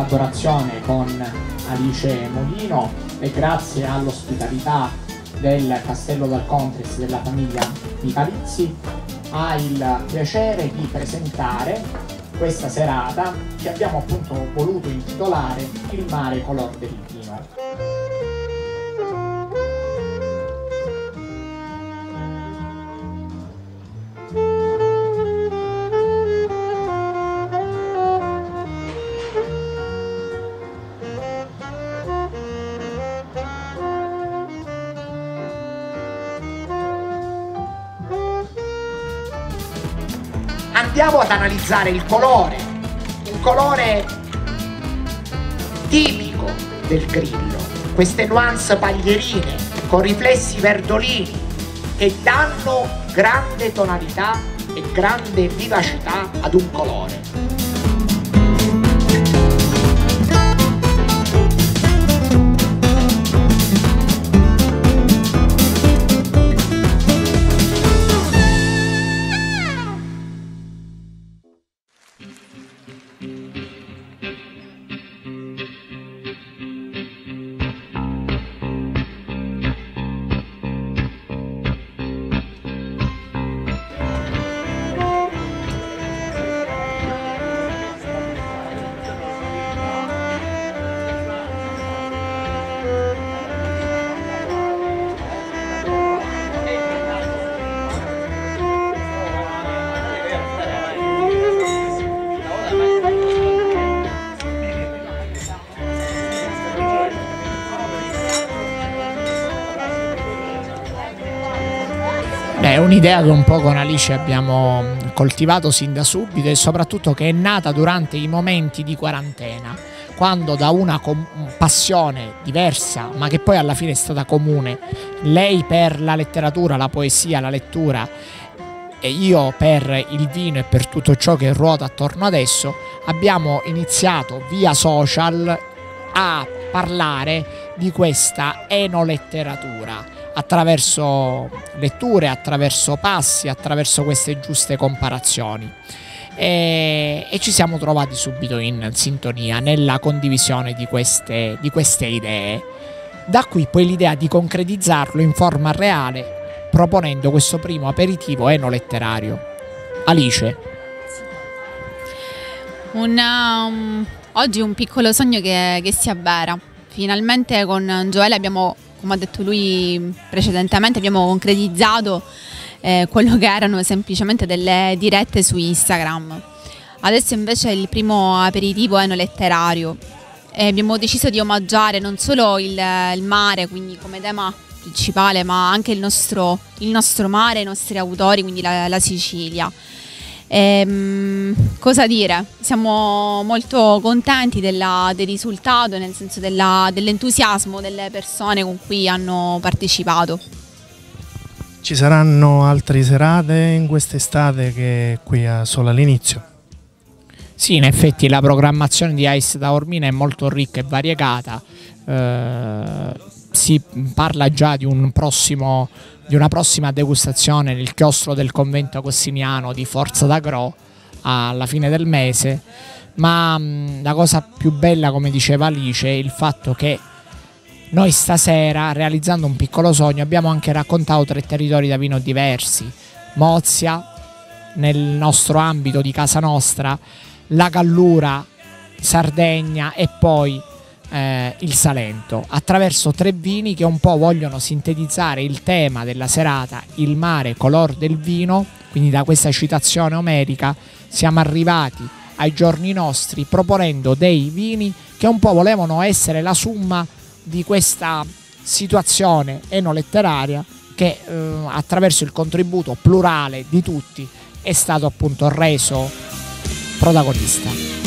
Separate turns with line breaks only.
collaborazione con Alice Molino e grazie all'ospitalità del Castello dal Contest della famiglia Micalizzi, ha il piacere di presentare questa serata che abbiamo appunto voluto intitolare Il mare color del vino. Andiamo ad analizzare il colore, un colore tipico del Grillo, queste nuance paglierine con riflessi verdolini che danno grande tonalità e grande vivacità ad un colore. È un'idea che un po' con Alice abbiamo coltivato sin da subito e soprattutto che è nata durante i momenti di quarantena, quando da una passione diversa ma che poi alla fine è stata comune, lei per la letteratura, la poesia, la lettura e io per il vino e per tutto ciò che ruota attorno ad esso, abbiamo iniziato via social a parlare di questa enoletteratura attraverso letture, attraverso passi, attraverso queste giuste comparazioni e ci siamo trovati subito in sintonia nella condivisione di queste idee. Da qui poi l'idea di concretizzarlo in forma reale proponendo questo primo aperitivo enoletterario. Alice.
Oggi un piccolo sogno che si avvera. Finalmente con Gioele abbiamo, come ha detto lui precedentemente, abbiamo concretizzato quello che erano semplicemente delle dirette su Instagram. Adesso invece è il primo aperitivo enoletterario e abbiamo deciso di omaggiare non solo il mare, quindi come tema principale, ma anche il nostro mare, i nostri autori, quindi la Sicilia. Cosa dire? Siamo molto contenti del risultato, nel senso dell'entusiasmo delle persone con cui hanno partecipato.
Ci saranno altre serate in quest'estate che è qui solo all'inizio?
Sì, in effetti la programmazione di Ice Taormina è molto ricca e variegata. Si parla già di una prossima degustazione nel chiostro del convento agostiniano di Forza d'Agro alla fine del mese, ma la cosa più bella, come diceva Alice, è il fatto che noi stasera, realizzando un piccolo sogno, abbiamo anche raccontato 3 territori da vino diversi: Mozia, nel nostro ambito di casa nostra, la Gallura, Sardegna e poi il Salento, attraverso 3 vini che un po' vogliono sintetizzare il tema della serata, il mare color del vino. Quindi da questa citazione omerica siamo arrivati ai giorni nostri proponendo dei vini che un po' volevano essere la summa di questa situazione enoletteraria che attraverso il contributo plurale di tutti è stato appunto reso protagonista.